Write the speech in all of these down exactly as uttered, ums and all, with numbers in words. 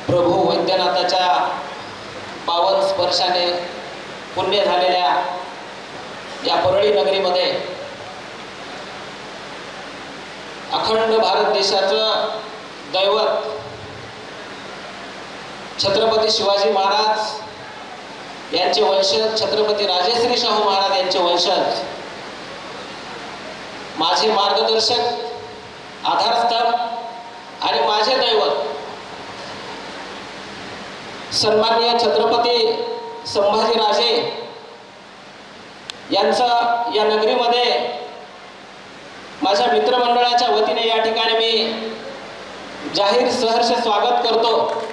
प्रभू वैद्यनाथाच्या पावन स्पर्शाने पुण्य झालेल्या या परळी नगरीमध्ये अखंड भारत देशाचं दैवत छत्रपती शिवाजी महाराज यांचे वंशज, छत्रपती राजश्री शाहू महाराज यांचे वंशज, माझे मार्गदर्शक, आधारस्तंभ आणि माझे दैवत सन्माननीय छत्रपती संभाजीराजे यांचं या नगरीमध्ये माझ्या मित्रमंडळाच्या वतीने या ठिकाणी मी जाहीर सहर्ष स्वागत करतो।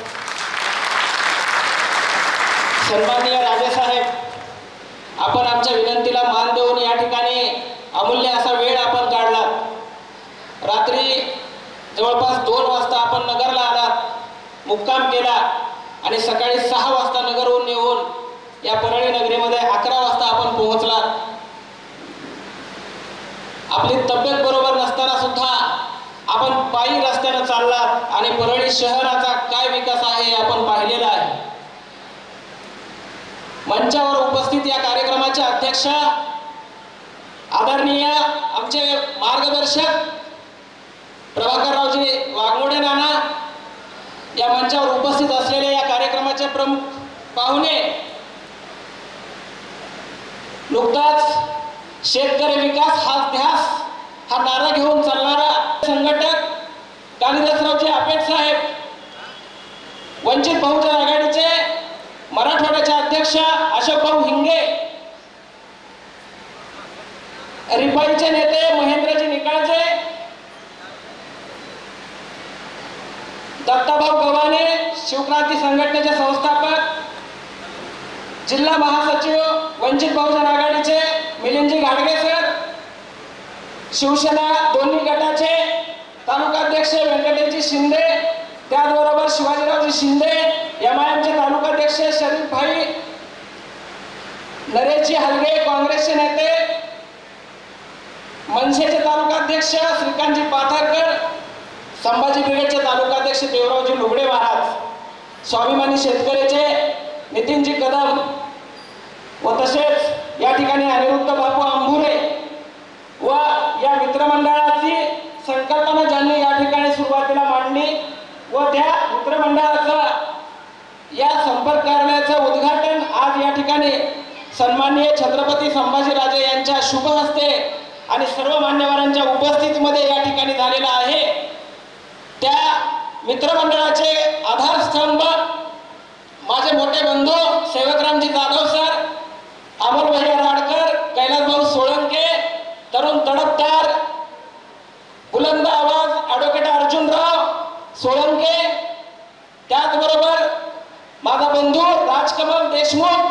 सन्माननीय राजे साहेब, आपण आमच्या विनंतीला मान देऊन या ठिकाणी अमूल्य असा वेळ आपण काढला। रात्री जवळपास दोन वाजता आपण नगरला आलात, मुक्काम केला आणि सकाळी सहा वाजता नगरहून निघून या परळी नगरीमध्ये अकरा वाजता आपण पोहोचला। आपली तब्येत बरोबर नसताना सुद्धा आपण पायी रस्त्याने चाललात आणि परळी शहराचा काय विकास आहे हे आपण पाहिलेला आहे। मंचावर उपस्थित या कार्यक्रमाचे अध्यक्ष आदरणीय आमचे मार्गदर्शक प्रभाकररावजी वाघमोडे नाना, या मंचावर उपस्थित असलेले या कार्यक्रमाचे प्रमुख पाहुणे, नुकताच शेतकरी विकास हा ध्यास हा नारा घेऊन चालणारा संघटक कालिदासरावजी आपेट साहेब, वंचित बहुजन आघाडीचे मराठवाड्याचे अध्यक्ष अशोक भाऊ हिंगे, रिपाईचे नेते महेंद्रजी निकाळजे, दत्ताभाऊ गव्हाणे, शिवक्रांती संघटनेचे संस्थापक, जिल्हा महासचिव वंचित बहुजन आघाडीचे मिलिंदजी घाडगे सर, शिवसेना दोन्ही गटाचे तालुकाध्यक्ष व्यंकटेशजी शिंदे, त्याचबरोबर शिवाजीरावजी शिंदे, एम आय एमचे तालुकाध्यक्ष शरीफ भाई, नरेशजी हलगे काँग्रेसचे नेते, मनसेचे तालुकाध्यक्ष श्रीकांतजी पाथरकर, संभाजी ब्रिगेडचे तालुकाध्यक्ष देवरावजी लुगडे महाराज, स्वाभिमानी शेतकऱ्याचे नितीनजी कदम व तसेच या ठिकाणी अनिरुद्ध बापू आंबुरे व या मित्रमंडळाची संकल्पना ज्यांनी या ठिकाणी सुरुवातीला मांडली व त्या मित्रमंडळाचा या संपर्क कार्यालयाचं उद्घाटन आज या ठिकाणी सन्माननीय छत्रपती संभाजीराजे यांच्या शुभ हस्ते आणि सर्व मान्यवरांच्या उपस्थितीमध्ये या ठिकाणी झालेला आहे। त्या मित्रमंडळाचे आधारस्तंभ माझे मोठे बंधू सेवकरामजी जाधव सर, अमोल भैया राडकर, कैलासभाऊ सोळंके, तरुण तडफदार, बुलंद आवाज ॲडव्होकेट अर्जुनराव सोळंके, त्याचबरोबर माझा बंधू राजकमल देशमुख,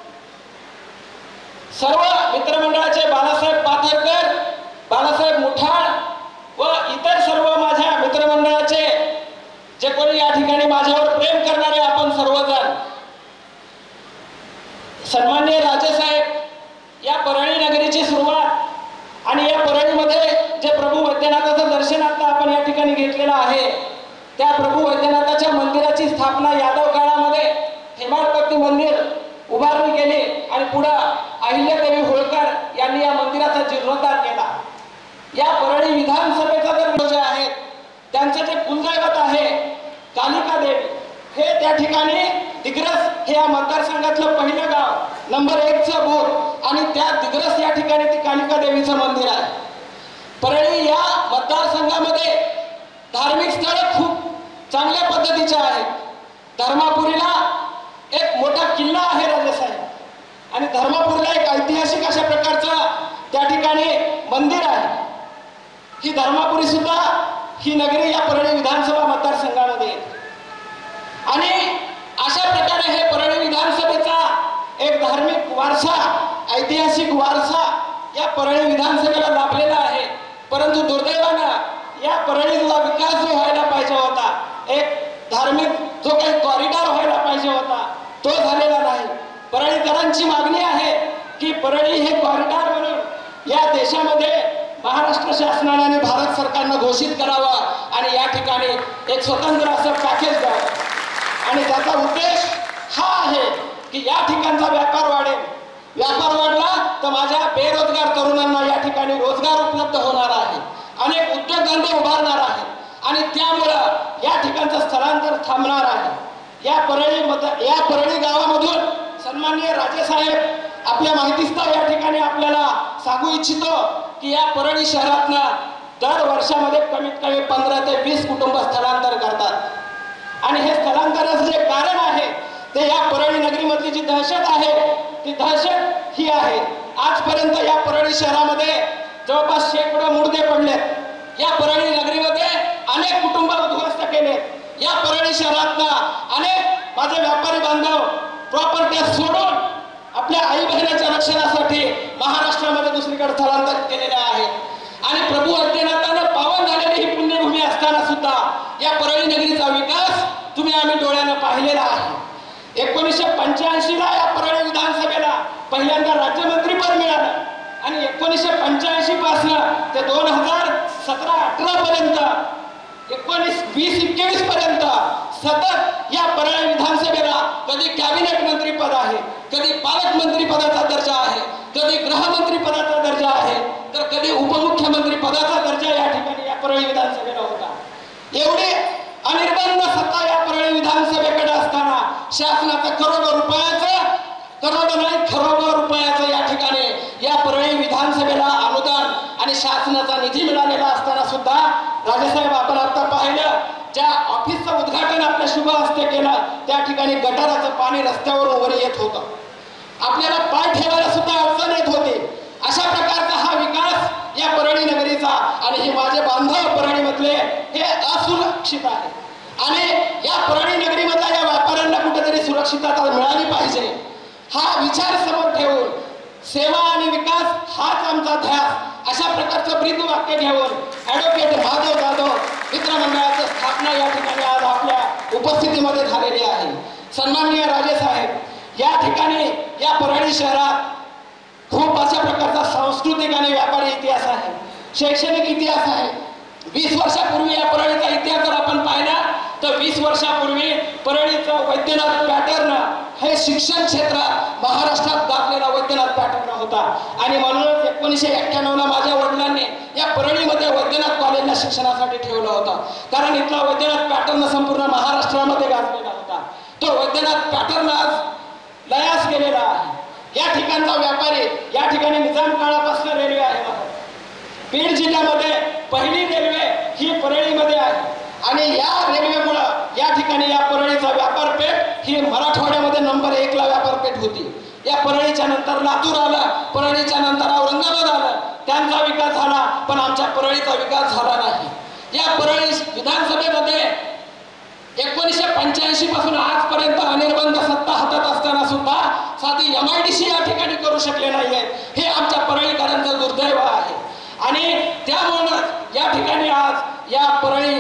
सर्व मित्रमंडळाचे बाळासाहेब पाथरकर, बाळासाहेब मुठाळ व इतर सर्व माझ्या मित्रमंडळाचे जे कोणी या ठिकाणी माझ्यावर प्रेम करणारे आपण सर्वजण, सन्माननीय राजे साहेब, या परळी नगरीची सुरुवात आणि या परळीमध्ये जे प्रभू वैद्यनाथाचं दर्शन आता आपण या ठिकाणी घेतलेलं आहे, त्या प्रभू वैद्यनाथाच्या मंदिराची स्थापना यादव काळामध्ये हेमाडपंथी मंदिर उभारणी केली आणि पुढे अहिल्यादेवी होळकर यांनी या मंदिराचा जीर्णोद्धार केला। या परळी विधानसभेचा जर जे आहेत त्यांचं जे कुलदैवत आहे कालिका देवी, हे त्या ठिकाणी दिग्रस हे या मतदारसंघातलं पहिलं गाव, नंबर एकचं बूथ आणि त्या दिग्रस या ठिकाणी ती कालिका देवीचं मंदिर आहे। परळी या मतदारसंघामध्ये धार्मिक स्थळे खूप चांगल्या पद्धतीचे आहेत। धर्मापुरीला एक मोठा किल्ला आहे राजेसाहेब आणि धर्मापुरीला एक ऐतिहासिक अशा प्रकारचं त्या ठिकाणी मंदिर आहे। ही धर्मापुरी सुद्धा ही नगरी या परळी विधानसभा मतदारसंघामध्ये येते आणि अशा प्रकारे हे परळी विधानसभेचा एक धार्मिक वारसा, ऐतिहासिक वारसा या परळी विधानसभेला लाभलेला आहे। परंतु दुर्दैवानं या परळीचा विकास जो व्हायला पाहिजे होता, एक धार्मिक जो काही कॉरिडॉर व्हायला पाहिजे होता, तो झालेला नाही। परळीकरांची मागणी आहे की परळी हे कॉरिडॉर म्हणून या देशामध्ये महाराष्ट्र शासनाने आणि भारत सरकारने घोषित करावा आणि या ठिकाणी एक स्वतंत्र असं पॅकेज द्यावं। आणि त्याचा उद्देश हा आहे की या ठिकाणचा व्यापार वाढेल. व्यापार वाढला तर माझ्या बेरोजगार तरुणांना या ठिकाणी रोजगार उपलब्ध होणार आहे, अनेक उद्योगधंदे उभारणार आहेत आणि त्यामुळं या ठिकाणचं स्थलांतर थांबणार आहे. या परळी मत या परळी गावामधून सन्माननीय राजेसाहेब आपल्या माहितीस्तव या ठिकाणी आपल्याला सांगू इच्छितो की या परळी शहरातनं दर वर्षामध्ये कमीत कमी पंधरा ते वीस कुटुंब स्थलांतर करतात आणि हे स्थलांतराचं जे कारण आहे ते या परळी नगरीमधली जी दहशत आहे ती दहशत ही आहे. आजपर्यंत या परळी शहरामध्ये जवळपास शेकडो मुर्दे पडलेत. या परळी नगरीमध्ये अनेक कुटुंब उद्ध्वस्त केलेत. या परळी शहरातनं अनेक माझे व्यापारी बांधव प्रॉपर्ट्या सोडून आपल्या आई बहिणीच्या रक्षणासाठी महाराष्ट्रामध्ये दुसरीकडे स्थलांतरित केलेले आहेत आणि प्रभू अड्डेनाथानं पावन झालेली ही पुण्यभूमी असताना सुद्धा या परळी नगरीचा विकास तुम्ही आम्ही डोळ्यानं पाहिलेला आहे. एकोणीसशे पंच्याऐंशी ला या परळी विधानसभेला पहिल्यांदा राज्यमंत्रीपद मिळालं आणि एकोणीसशे पंच्याऐंशी पासून ते दोन हजार सतरा अठरा पर्यंत एकोणीस वीस एकवीस पर्यंत सतत या परळी विधानसभेला कधी कॅबिनेट मंत्रीपद आहे, कधी पालकमंत्री पदाचा दर्जा आहे, कधी गृहमंत्री पदाचा दर्जा आहे, तर कधी उपमुख्यमंत्री पदाचा दर्जा या ठिकाणी या परळी विधानसभेला होता. एवढे अनिर्बंध सत्ता या परळी विधानसभेकडे असताना शासनाचं करोडो रुपयाचं करोडो नाही खरोडो रुपयाचं या ठिकाणी या परळी विधानसभेला अनुदान आणि शासनाचा निधी मिळालेला असताना सुद्धा राजेसाहेब आपण आता पाहिलं ज्या ऑफिसचं उद्घाटन आपल्या शुभ हस्ते केलं त्या ठिकाणी गटाराचं पाणी रस्त्यावरून वर येत होतं. आपल्याला पाय ठेवायला सुद्धा अडचण येत होती. अशा प्रकारचा हा विकास या परळी नगरीचा आणि हे माझे बांधव परळीमधले हे असुरक्षित आहे आणि या परळी नगरीमधल्या या व्यापाऱ्यांना कुठेतरी सुरक्षितता मिळाली पाहिजे हा विचार समोर ठेवून सेवा आणि विकास हाच आमचा ध्यास अशा प्रकारचं ब्रीद वाक्य घेऊन ॲडव्होकेट माधव जाधव मित्रमंडळाची स्थापना या ठिकाणी आज आपल्या उपस्थितीमध्ये झालेली आहे. सन्माननीय राजेसाहेब या ठिकाणी या परळी शहरात खूप अशा प्रकारचा सांस्कृतिक आणि व्यापारी इतिहास आहे, शैक्षणिक इतिहास आहे. वीस वर्षापूर्वी या परळीचा इतिहास जर आपण पाहिला तर वीस वर्षापूर्वी परळीचं वैद्यनाथ पॅटर्न हे शिक्षण क्षेत्रात महाराष्ट्रात गाजलेला वैद्यनाथ पॅटर्न होता आणि म्हणूनच एकोणीसशे एक्क्याण्णव ला माझ्या वडिलांनी या परळीमध्ये वैद्यनाथ कॉलेजला शिक्षणासाठी ठेवलं होतं कारण इथला वैद्यनाथ पॅटर्न संपूर्ण महाराष्ट्रामध्ये गाजलेला होता. तो वैद्यनाथ पॅटर्न आज लयास गेलेला आहे. या ठिकाणचा व्यापारी या ठिकाणी निजाम काळापासून रेल्वे आहे. बीड जिल्ह्यामध्ये पहिली रेल्वे ही परळीमध्ये आहे आणि या रेल्वेमुळं या ठिकाणी या परळीचा व्यापारपेठ ही मराठवाड्यामध्ये नंबर एक ला व्यापारपेठ होती. या परळीच्या नंतर लातूर आलं, परळीच्या नंतर औरंगाबाद आलं, त्यांचा विकास झाला पण आमच्या परळीचा विकास झाला नाही. या परळी विधानसभेमध्ये एकोणीसशे पंच्याऐंशी पासून आजपर्यंत अनिर्बंध सत्ता हातात असताना सुद्धा साधी एम आय डी सी या ठिकाणी करू शकले नाहीये. हे आमच्या परळीकरांचं दुर्दैव आहे आणि त्यामुळेच या ठिकाणी आज या परळी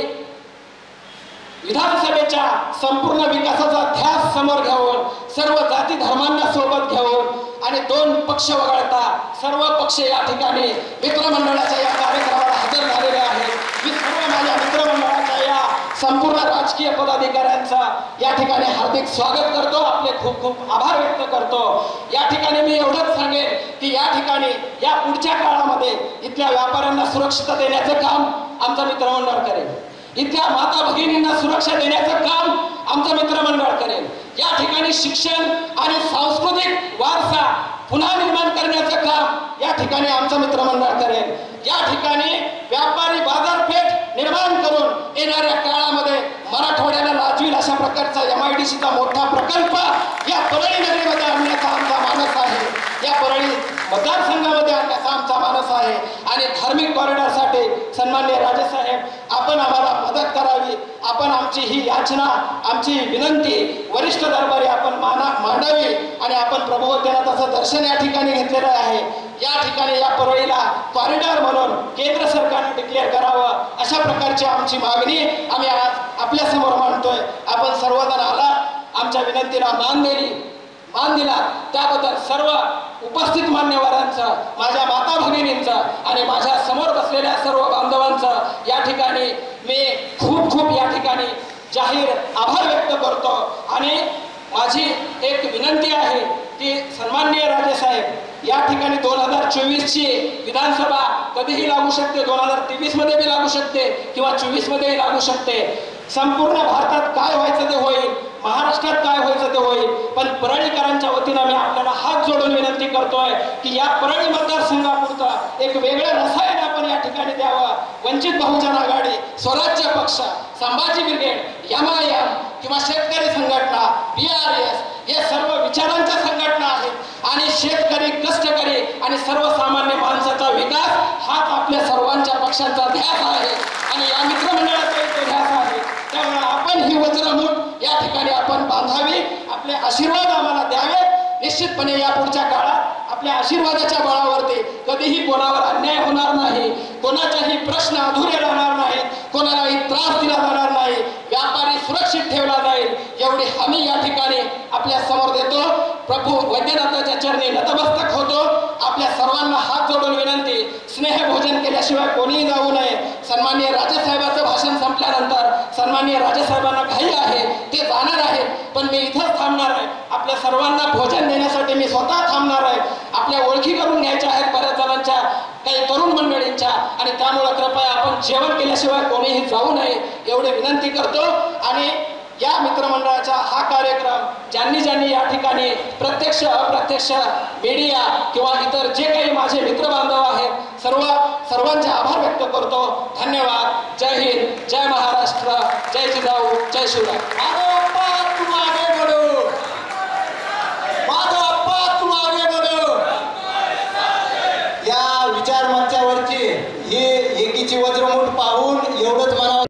विधानसभेच्या संपूर्ण विकासाचा ध्यास समोर घेऊन सर्व जाती धर्मांना सोबत घेऊन आणि दोन पक्ष वगळता सर्व पक्ष या ठिकाणी मित्रमंडळाच्या या कार्यक्रमाला हजर झालेले आहेत. मी सर्व माझ्या मित्रमंडळाच्या या संपूर्ण राजकीय पदाधिकाऱ्यांचा या ठिकाणी हार्दिक स्वागत करतो, आपले खूप खूप आभार व्यक्त करतो. या ठिकाणी मी एवढंच सांगेन की या ठिकाणी या पुढच्या काळामध्ये इथल्या व्यापाऱ्यांना सुरक्षितता देण्याचं काम आमचं मित्रमंडळ करेल. इथल्या माता भगिनींना सुरक्षा देण्याचं काम आमचं मित्रमंडळ करेल. या ठिकाणी शिक्षण आणि सांस्कृतिक वारसा पुन्हा निर्माण करण्याचं काम या ठिकाणी आमचं मित्रमंडळ करेल. या ठिकाणी व्यापारी बाजारपेठ निर्माण करून येणाऱ्या काळामध्ये मराठवाड्याला लाजवील अशा प्रकारचा एम आय डी सीचा मोठा प्रकल्प या परळी नगरीमध्ये आणण्याचा आमचा मानस आहे. या परळी मतदारसंघामध्ये आणण्याचा आमचा मानस आहे आणि धार्मिक कॉरिडॉरसाठी सन्माननीय राजेसाहेब आपण आम्हाला मदत करावी. आपण आमची ही याचना आमची विनंती वरिष्ठ दरबारी आपण माना मांडावी आणि आपण प्रभू वैद्यनाथाचं दर्शन या ठिकाणी घेतलेलं आहे. या ठिकाणी या परळीला कॉरिडॉर म्हणून केंद्र सरकारने डिक्लेअर करावं अशा प्रकारची आमची मागणी आम्ही आज आपल्या समोर मांडतोय. आपण सर्वजण आला, आमच्या विनंतीला मान दिली मान दिला त्याबद्दल सर्व उपस्थित मान्यवरांचं, माझ्या माता भगिनींचं आणि माझ्या समोर बसलेल्या सर्व बांधवांचं या ठिकाणी मी खूप खूप या ठिकाणी जाहीर आभार व्यक्त करतो आणि माझी एक विनंती आहे की सन्माननीय राजेसाहेब या ठिकाणी दोन हजार चोवीस ची विधानसभा कधीही लागू शकते, दोन हजार तेवीस मध्ये बी लागू शकते किंवा चोवीस मध्येही लागू शकते. संपूर्ण भारतात काय व्हायचं ते होईल, महाराष्ट्रात काय व्हायचं ते होईल, पण परळीकरांच्या वतीनं मी आपल्याला हात जोडून विनंती करतोय की या परळी मतदारसंघापुरतं एक वेगळं रसायन आपण या ठिकाणी द्यावं. Vanchit Bahujan Aghadi, Swarajya Paksha, Sambhaji brigade, M I M किंवा शेतकरी संघटना, बी आर एस हे सर्व विचारांच्या संघटना आहेत आणि शेतकरी, कष्टकरी आणि सर्वसामान्य माणसाचा विकास हाच आपल्या सर्वांच्या पक्षांचा ध्यास आहे आणि या मित्रमंडळाचा तो ध्यास आहे. त्यामुळे आपण ही वज्रमूठ या ठिकाणी आपण बांधावी, आपले आशीर्वाद आम्हाला द्यावेत. निश्चितपणे या पुढच्या काळात आपल्या आशीर्वादाच्या बळावरती कधीही कोणावर अन्याय होणार नाही, कोणाचाही प्रश्न अधुरे राहणार नाहीत, कोणालाही त्रास दिला जाणार नाही, व्यापारी सुरक्षित ठेवला जाईल एवढी हमी या ठिकाणी आपल्या समोर देतो. प्रभू वैद्यनाथाच्या चरणी नतमस्तक होतो. आपल्या सर्वांना हात जोडून विनंती, स्नेहभोजन केल्याशिवाय कोणीही जाऊ नये. सन्माननीय राजेसाहेबांचं भाषण संपल्यानंतर सन्माननीय राजेसाहेबांना घाई आहे, ते जाणार आहेत, पण मी इथंच थांबणार आहे. आपल्या सर्वांना भोजन देण्यासाठी मी स्वतः थांबणार आहे. आपल्या ओळखी करून घ्यायच्या आहेत बऱ्याच जणांच्या, काही तरुण मंडळींच्या, आणि त्यामुळे कृपया आपण जेवण केल्याशिवाय कोणीही जाऊ नये एवढी विनंती करतो. आणि या मित्रमंडळाचा हा कार्यक्रम ज्यांनी ज्यांनी या ठिकाणी प्रत्यक्ष अप्रत्यक्ष मीडिया किंवा इतर जे काही माझे मित्र बांधव आहेत सर्व सर्वांचे आभार व्यक्त करतो. धन्यवाद. जय हिंद, जय महाराष्ट्र, जय जिजाऊ, जय शिवराय. तुम आगे बढ़ो, माधव अप्पा तुम आगे बढ़ो. या विचार मंचावरची ही एकीची वज्रमूठ पाहून एवढंच मला